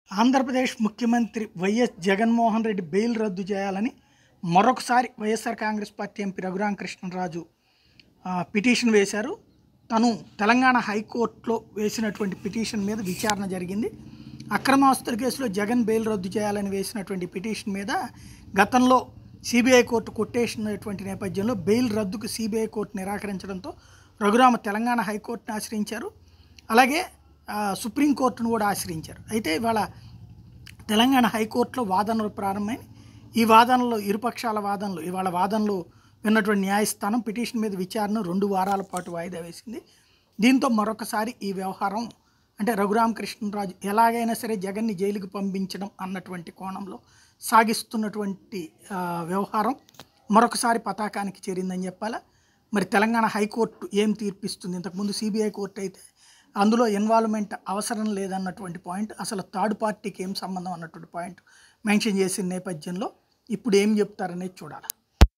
ఆంధ్రప్రదేశ్ ముఖ్యమంత్రి YS Jaganmohan Reddy bail రద్దు చేయాలని మరొకసారి వైఎస్ఆర్ కాంగ్రెస్ పార్టీ ఎంపీ రఘురామకృష్ణరాజు పిటిషన్ వేశారు. తను తెలంగాణ హైకోర్టులో వేసినటువంటి పిటిషన్ మీద విచారణ జరిగింది. అక్రమాస్తుల కేసులో జగన్ బెయిల్ రద్దు చేయాలని వేసినటువంటి పిటిషన్ మీద గతంలో సిబిఐ కోర్టు కొట్టేసినటువంటి నేపథ్యంలో బెయిల్ రద్దుకు సిబిఐ కోర్టు నిరాకరించడంతో రఘురామ తెలంగాణ హైకోర్టును ఆశ్రయించారు. అలాగే సుప్రీంకోర్టును కూడా ఆశ్రయించారు. అయితే ఇవాళ తెలంగాణ హైకోర్టులో వాదనలు ప్రారంభమై ఈ వాదనలో ఇరుపక్షాల వాదనలు ఇవాళ వాదనలు విన్నటువంటి న్యాయస్థానం పిటిషన్ మీద విచారణ 2 వారాల పాటు వాయిదా వేసింది. దీంతో మరొకసారి ఈ వ్యవహారం అంటే రఘురామకృష్ణరాజు ఎలాగైనా సరే జగన్ని జైలుకు పంపించడం అన్నటువంటి కోణంలో సాగిస్తున్నటువంటి వ్యవహారం మరొకసారి పతాకానికి చేరిందని చెప్పాలా. మరి తెలంగాణ హైకోర్టు ఏం తీర్పిస్తుంది? ఇంతకుముందు సిబిఐ కోర్టు అయితే అందులో ఇన్వాల్వ్మెంట్ అవసరం లేదన్నటువంటి పాయింట్, అసలు థర్డ్ పార్టీకి ఏం సంబంధం అన్నటువంటి పాయింట్ మెన్షన్ చేసిన నేపథ్యంలో ఇప్పుడు ఏం చెప్తారనేది చూడాలి.